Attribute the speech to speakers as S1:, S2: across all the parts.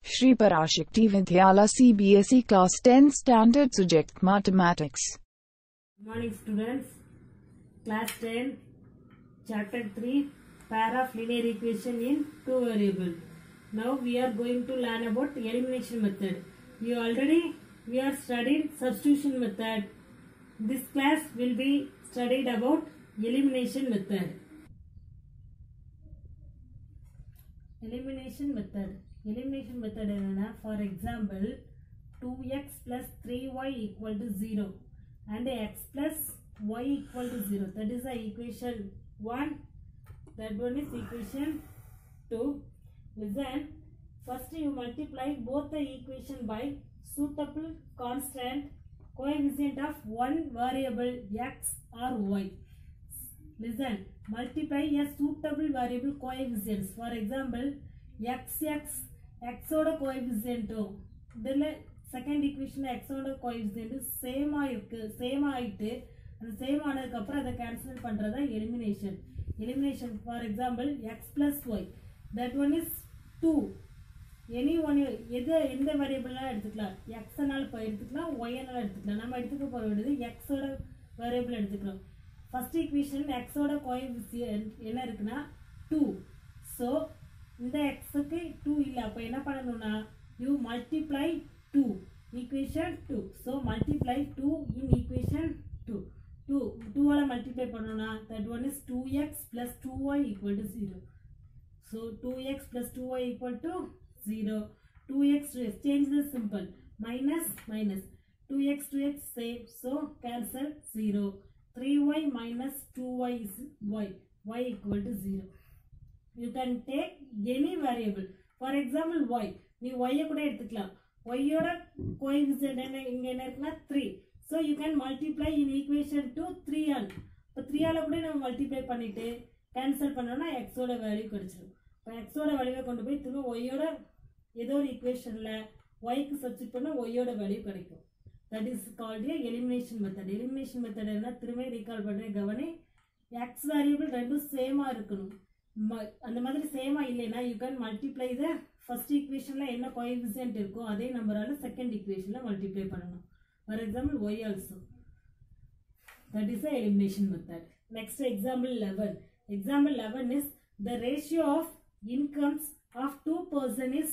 S1: Shri Parashakti Vidyala CBSE Class 10 Standard Subject Mathematics.
S2: Good morning students. Class 10 Chapter 3 Pair of linear equation in two variable. Now we are going to learn about elimination method. We are studied substitution method. This class will be studied about elimination method. Elimination method enna, for example 2x plus 3y equal to 0 and x plus y equal to 0. That is the equation 1. That one is equation 2. Listen, first you multiply both the equation by suitable constant coefficient of one variable x or y. Listen, multiply a suitable variable coefficients. For example, x oda coefficient then second equation x oda coefficient same ஆயிட்டு அந்த same ஆனதுக்கு அப்புறம் அதை cancel பண்றதா elimination. For example, x plus y, that one is 2. any one எந்த வேரியபிள்னா எடுத்துக்கலாம், x னால எடுத்துக்கலாம், y னால எடுத்துக்கலாம். நம்ம எடுத்துக்க போற வேண்டியது x ஓட வேரியபிள் எடுத்துக்கிறோம். First equation x ஓட coefficient என்ன இருக்குன்னா 2. So இந்த x க்கு 2 இல்ல, அப்ப என்ன பண்ணனும்னா you multiply 2 equation 2. So multiply 2 in equation 2. 2 ஆல multiply பண்ணனும்னா that one is 2x plus 2y equal to 0. So 2x plus 2y equal to 0. 2x change the symbol, minus 2x save, so cancel 0. 3y minus 2y is y equal to 0. You can take any variable. For example, y. நீ y கூட எடுத்துக்கலாம். y ஓட coefficient இங்க என்ன இருக்குன்னா 3. So you can multiply in equation 2 3 ஆல். இப்ப 3 ஆல கூட நம்ம மல்டிப்ளை பண்ணிட்டு கேன்சல் பண்ணோம்னா x ஓட வேல்யூ கிடைச்சிடும். இப்ப x ஓட வேல்யூவை கொண்டு போய் திரும்ப y ஓட ஏதோ ஒரு ஈக்குவேஷன்ல y க்கு சப்ஸ்டிட்யூட் பண்ணா y ஓட வேல்யூ கிடைக்கும். That is called a elimination method. Elimination method என்ன திரும்ப ரீகால் பண்றேன் கவனி. x வேரியபிள் ரெண்டும் சேமா இருக்கணும். அந்த மாதிரி சேமா இல்லைனா you can multiply the first equationல என்ன coefficient இருக்கோ அதே நம்பரால second equationல multiply பண்ணனும். For example, y also. That is the elimination method. Next example 11. Example 11 is the ratio of incomes of two persons is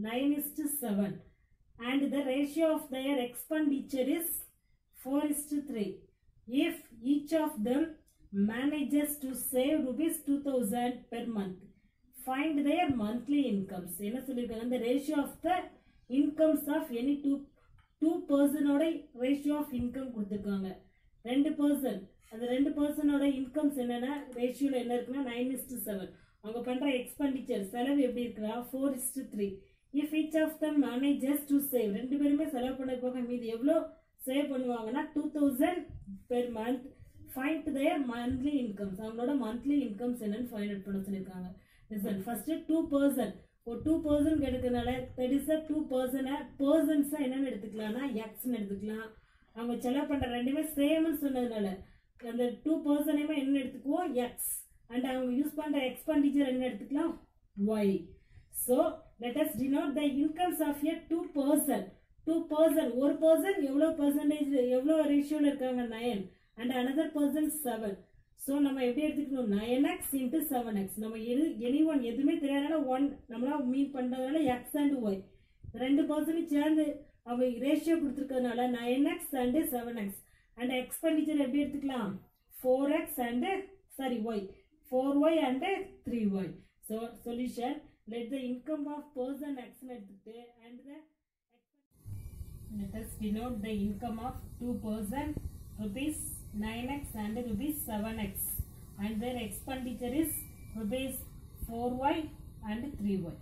S2: 9:7 and the ratio of their expenditure is 4:3. If each of them manages to save rupees 2000 per month, find their monthly incomes. என்ன சொல்லிருக்காங்க, the ratio of the incomes of any two person ஓட ratio of income கொடுத்திருக்காங்க. ரெண்டு person, அந்த ரெண்டு person ஓட incomes என்னன்னா ரேஷியோல என்ன இருக்குன்னா 9:7. அவங்க பண்ற எக்ஸ்பெண்டிச்சர் செலவு எப்படி இருக்குன்னா 4:3. If each of them manages to save, ரெண்டு பேருமே செலவு பண்ண போக மீதி எவ்வளவு சேவ் பண்ணுவாங்கன்னா 2000 per month. Find their monthly incomes. அவங்களோட monthly incomes என்னன்னு find out பண்ண சொல்லிருக்காங்க. Listen, first two person. ஒரு 2 person எடுக்கறனால that is a 2 person persons என்னன்னு எடுத்துக்கலாம்னா x ன்னு எடுத்துக்கலாம். அவங்க செலவு பண்ற ரெண்டுமே சேம் ன்னு சொன்னதனால அந்த 2 personமே என்ன எடுத்துக்குவோம் x and அவங்க யூஸ் பண்ற எக்ஸ்பெண்டிச்சர் என்ன எடுத்துக்கலாம் y. So let us denote the incomes of a two person. ஒரு person எவ்வளவு percentage எவ்வளவு ரேஷியோல இருக்காங்க 9 and another person 7. So நம்ம எப்படி எடுத்துக்கணும் 9x into 7x. நம்ம anyone எதுவுமே தெரியாதனால 1 நம்மளா மீன் பண்றதுனால x and y ரெண்டு பர்சனும் சேர்ந்து அவங்க ரேஷியோ கொடுத்திருக்கிறதுனால 9x and 7x and expenditure எப்படி எடுத்துக்கலாம் 4x and y 4y and 3y. So solution, let the income of person x எடுத்துட்டு and let us denote the income of two person rupees 9x and rupees 7x and their expenditure is rupees 4y and 3y.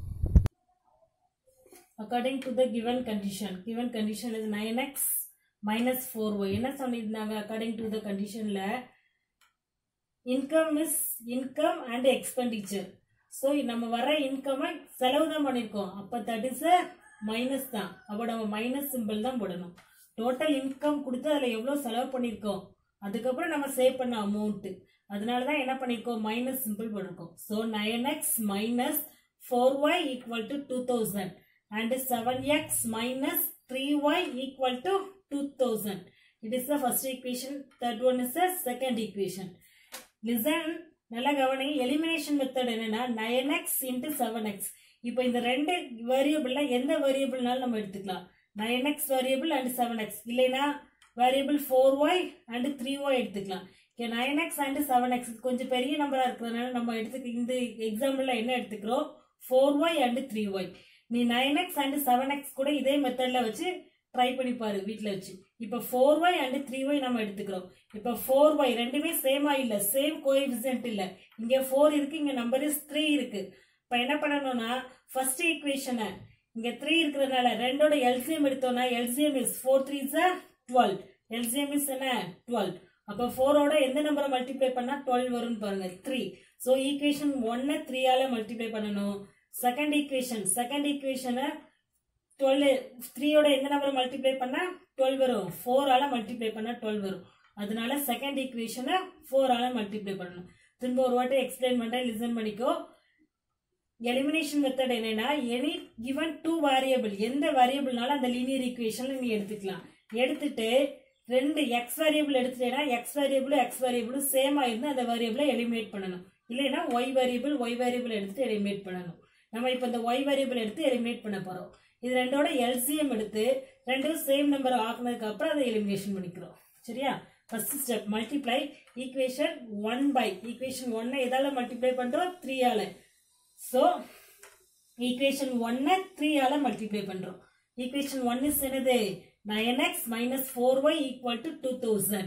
S2: According to the given condition is 9x minus 4y. என்ன சொல்லிருந்தாங்க, according to the conditionல income is income and expenditure. So நம்ம வர income செலவு தான் பண்ணிருக்கோம், அப்ப that is a minus தான். அப்ப நம்ம minus symbol தான் போடணும். டோட்டல் இன்கம் கொடுத்து அதுல எவ்வளவு செலவு பண்ணிருக்கோம் அதுக்கப்புறம் நம்ம சேவ் பண்ண அமௌண்ட், அதனாலதான் என்ன பண்ணிருக்கோம் மைனஸ் சிம்பிள் பண்ணிருக்கோம். So 9x minus 4y equal to 2000. and 7x minus 3y equal to 2000. It is the first equation. Third one is the second equation. Listen, நல்லா கவனி. elimination method என்னன்னா 9x into 7x. இப்போ இந்த ரெண்டு வேரியபிள்ல எந்த வேரியபிள்னாலும் நம்ம எடுத்துக்கலாம். 9x variable and 7x. இல்லைனா வேரியபிள் 4y and 3y எடுத்துக்கலாம். 9x and 7x கொஞ்சம் பெரிய நம்பரா இருக்கிறதுனால நம்ம இந்த எக்ஸாம்பிள்ல என்ன எடுத்துக்கிறோம்? 4y and 3y. நீ 9x and 7x கூட இதே மெத்தட்ல வச்சு ட்ரை பண்ணி பாரு வீட்ல வச்சு. இப்போ 4y and 3y நம்ம எடுத்துக்கிறோம். இப்போ 4y ரெண்டுமே சேமா இல்ல, சேம் கோஎஃபிஷியன்ட் இல்ல. இங்க 4 இருக்கு, இங்க நம்பர் இஸ் 3 இருக்கு. இப்போ என்ன பண்ணணும்னா ஃபர்ஸ்ட் ஈக்குவேஷனை இங்க 3 இருக்கிறதுனால ரெண்டோட எல்சிஎம் எடுத்தோம்னா LCM is 4 3s are 12. LCM is என்ன 12. அப்போ 4 ஓட எந்த நம்பரை மல்டிப்ளை பண்ணா 12 வரும்னு பாருங்க 3. சோ ஈக்குவேஷன் 1 3 ஆல மல்டிப்ளை பண்ணனும். செகண்ட் ஈக்குவேஷனை 12 3 ஓட எந்த நம்பரை மல்டிப்ளை பண்ணா 12 வரும். 4 ஆல மல்டிப்ளை பண்ணா 12 வரும். அதனால செகண்ட் ஈக்குவேஷனை 4 ஆல மல்டிப்ளை பண்ணனும். திரும்ப ஒரு வாட்டி எக்ஸ்பிளைன் பண்றேன், லிசன் பண்ணிக்கோ. எலிமினேஷன் மெத்தட் என்னன்னா எனி given two variable எந்த வேரியபிள்னால அந்த லீனியர் ஈக்குவேஷன்ல நீ எடுத்துக்கலாம். எடுத்துட்டு ரெண்டு x வேரியபிள் எடுத்துட்டேனா x வேரியபிள் சேமா இருந்து அந்த வேரியபிளை எலிமினேட் பண்ணனும். இல்லைனா y வேரியபிள் எடுத்து எலிமினேட் பண்ணனும். நம்ம இப்போ இந்த y வேரியபிள் எடுத்து எலிமினேட் பண்ண போறோம். இது ரெண்டோட LCM எடுத்து ரெண்டும் சேம் நம்பர் ஆக்குனதுக்கு அப்புறம் அதை எலிமினேஷன் பண்ணிக்கிறோம். சரியா? First step multiply equation 1 by equation 1 எதால மல்டிப்ளை பண்றோம்? 3 ஆல. சோ ஈக்குவேஷன் 1 3 ஆல மல்டிப்ளை பண்றோம். ஈக்குவேஷன் 1 இஸ் என்னது? 9x minus 4y equal to 2000.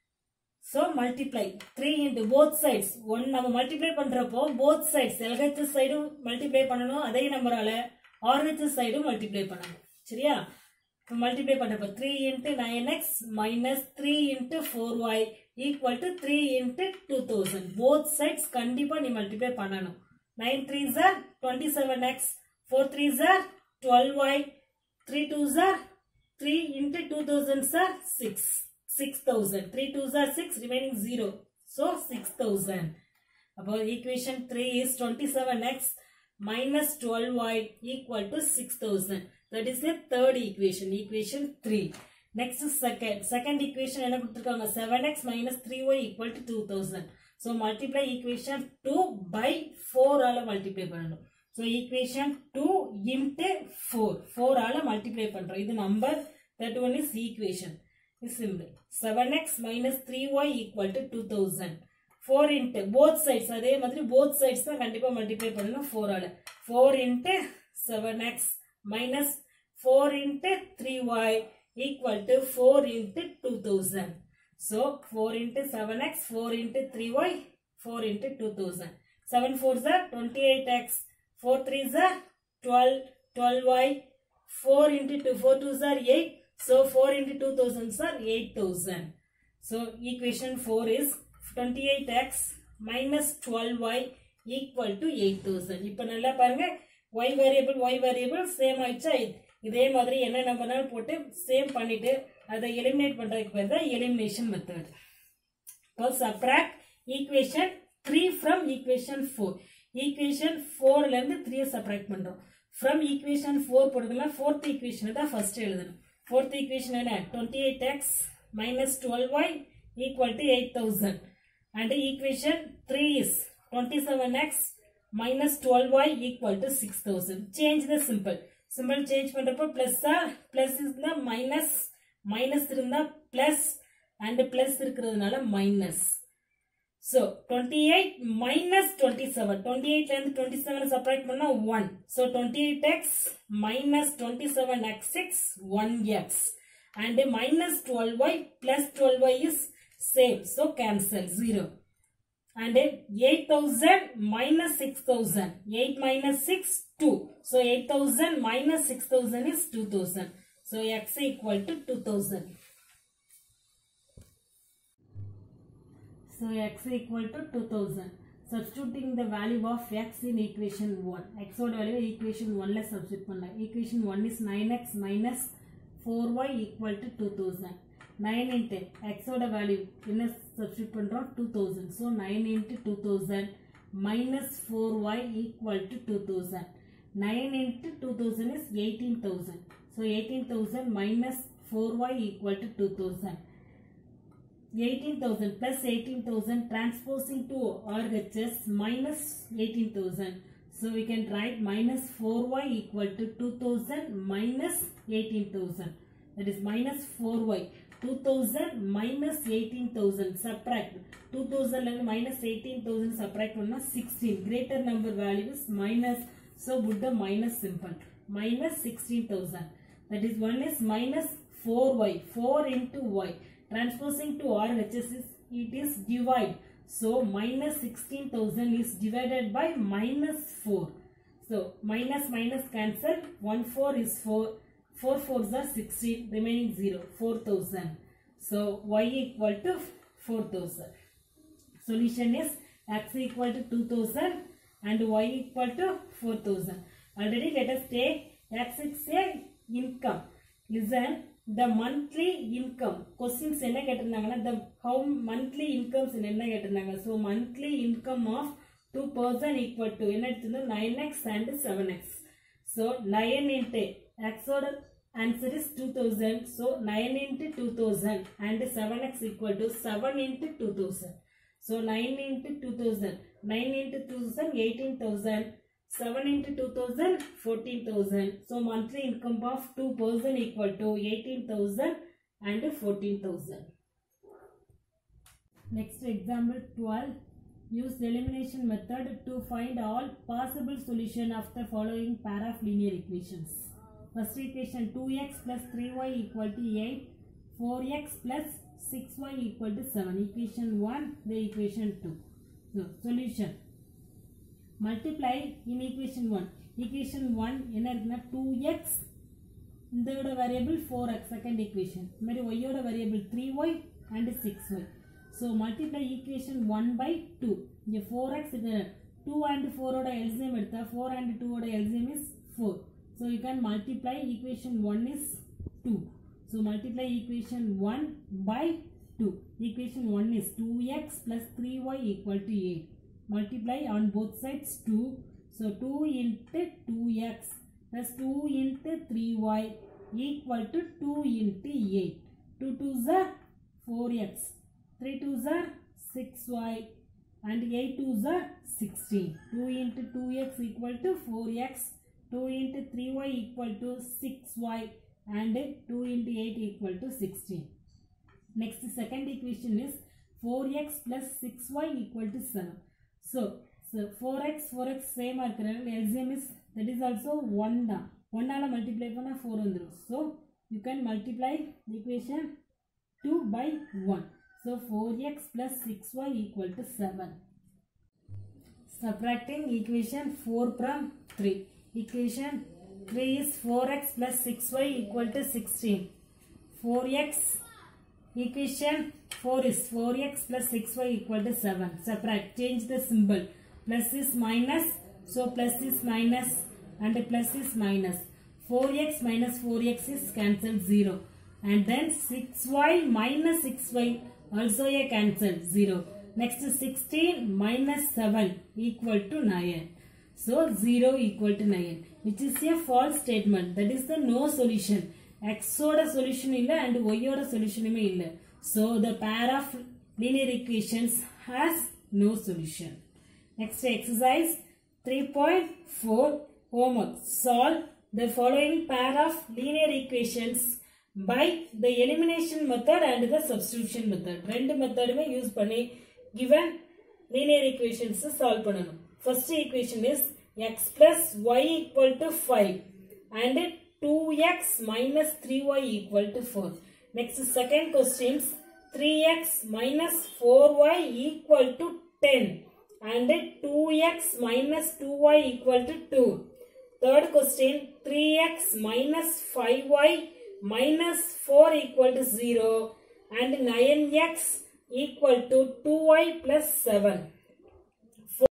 S2: So multiply 3 into both sides. 1 நம்ம மல்டிப்ளை பண்றப்போ both sides LHS சைடும் மல்டிப்ளை பண்ணனும், அதே நம்பரால RHS சைடும் மல்டிப்ளை பண்ணனும். சரியா? மல்டிப்ளை பண்றப்போ 3 into 9x minus 3 into 4y equal to 3 into 2000. Both sides கண்டிப்பா நீ மல்டிப்ளை பண்ணனும். 9 3s are 27x, 4 3s are 12y, 3 2s are 3 into 2000 are 6000. 3 2s are 6, remaining 0. So 6000. About equation 3 is 27x minus 12y equal to 6000. That is the third equation. Equation 3. Next is second equation என்ன கொடுத்திருக்காங்க? 7x minus 3y equal to 2000. So multiply equation 2 by 4 ஆல multiply பண்ணணும். So equation 2 into 4 ஆல multiply பண்றோம். இது number, that one is equation. Is simple. 7x minus 3y equal to 2000. 4 into both sides, அதே மாதிரி both sides தான் கண்டிப்பா multiply பண்ணணும் 4 ஆல. 4 into 7x minus 4 into 3y equal to 4 into 2000. So 4 into 7x, 4 into 3y, 4 into 2000. 7 4s are 28x, 4 3s are 12, 12y, 4 into 2, 4 2s are 8. So 4 into 2000 are 8000. So equation 4 is 28x minus 12y equal to 8000. இப்போ நல்லா பாருங்க, y variable same ஆயிடுச்சா? இதே மாதிரி என்ன நம்பர்னாலும் போட்டு same பண்ணிட்டு அதை எலிமினேட் பண்றதுக்கு பேர் தான் எலிமினேஷன் மெத்தட். இப்போ subtract equation 3 from equation 4. Equation 4ல இருந்து 3 சப்ட்ராக்ட் பண்றோம். from equation 4 போடுறதுல fourth equation தான் ஃபர்ஸ்ட் எழுதணும். fourth equation என்ன? 28x minus 12y equal to 8000. And equation 3 is 27x minus 12y equal to 6000. Change the symbol change பண்றப்போ plus இருந்தா minus இருந்தா plus and plus இருக்கிறதுனால minus. So 28 minus 27. 28ல இருந்து 27 subtract பண்ணா 1. So 28x minus 27x is 1x. And minus 12y plus 12y is same. So cancel 0. And 8000 minus 6000. 8 minus 6, 2. So 8000 minus 6000 is 2000. So x equal to 2000. So x equal to 2000. Substituting the value of x in equation 1. X oda value equation 1 la substitute பண்ணலாம். Equation 1 is 9x minus 4y equal to 2000. 9 into x oda value என்ன substitute பண்றோம்? 2000. So 9 into 2000 minus 4y equal to 2000. 9 into 2000 is 18,000. So 18,000 minus 4y equal to 2000. 18,000 plus 18,000 transposing to RHS minus 18,000. So we can write minus 4y equal to 2000 minus 18,000. That is minus 4y. 2000 minus 18,000. Subtract. 2000 and minus 18,000 subtract 1 16. Greater number value is minus. So put the minus symbol. Minus 16,000. That is 1 is minus 4y. 4 into y. Transposing to RHS it is divide. So minus 16,000 is divided by minus 4. So minus minus cancel. 1 4 is 4. 4 4s are 16. Remaining 0. 4,000. So y equal to 4,000. Solution is x equal to 2,000 and y equal to 4,000. Already let us take x is a income. Listen. The monthly income questions enna ketirundanga the how monthly incomes enna ketirundanga so monthly income of two person equal to enna eduthundo 9x and 7x so 9 into x oda answer is 2000 so 9 into 2000 and 7x equal to 7 into 2000 so 9 into 2000 9 into 2000 18,000 7 into 2000 14,000 so monthly income of two person equal to 18,000 and 14,000. Next example 12. Use the elimination method to find all possible solution of the following pair of linear equations. First equation 2x plus 3y equal to 8 4x plus 6y equal to 7 equation 1 the equation 2. So solution multiply in equation 1. Equation 1 என்ன இருக்குன்னா 2x இதோட variable 4x second equation. மாதிரி y ஓட variable 3y and 6y. So multiply equation 1 by 2. இங்க 4x இது 2 and 4 ஓட LCM எடுத்தா 4 and 2 ஓட LCM is 4. So you can multiply equation 1 is 2. So multiply equation 1 by 2. Equation 1 is 2x plus 3y equal to 8. Multiply on both sides 2. So 2 into 2x plus 2 into 3y equal to 2 into 8. 2 2s are 4x. 3 2s are 6y. And 8 2s are 16. 2 into 2x equal to 4x. 2 into 3y equal to 6y. And 2 into 8 equal to 16. Next second equation is 4x plus 6y equal to 7. So 4x same LCM is that is also 1 da 1 ala multiply panna 4 vandrum so you can multiply the equation 2 by 1 so 4x plus 6y equal to 7. Subtracting equation 4 from 3 equation 3 is 4x plus 6y equal to 16 4x equation 4 is 4x plus 6y equal to 7. Subtract. Change the symbol. Plus is minus. So plus is minus and plus is minus. 4x minus 4x is cancelled 0. And then 6y minus 6y also a cancelled 0. Next 16 minus 7 equal to 9. So 0 equal to 9. Which is a false statement. That is the no solution. X oda solution illa and y oda solution illa. So the pair of linear equations has no solution. Next exercise 3.4 homework. Solve the following pair of linear equations by the elimination method and the substitution method. ரெண்டு மெத்தடுமே use பண்ணி given linear equations solve பண்ணனும். First equation is x plus y equal to 5 and 2x minus 3y equal to 4. Next second question is 3x minus 4y equal to 10 and 2x minus 2y equal to 2. Third question 3x minus 5y minus 4 equal to 0 and 9x equal to 2y plus 7.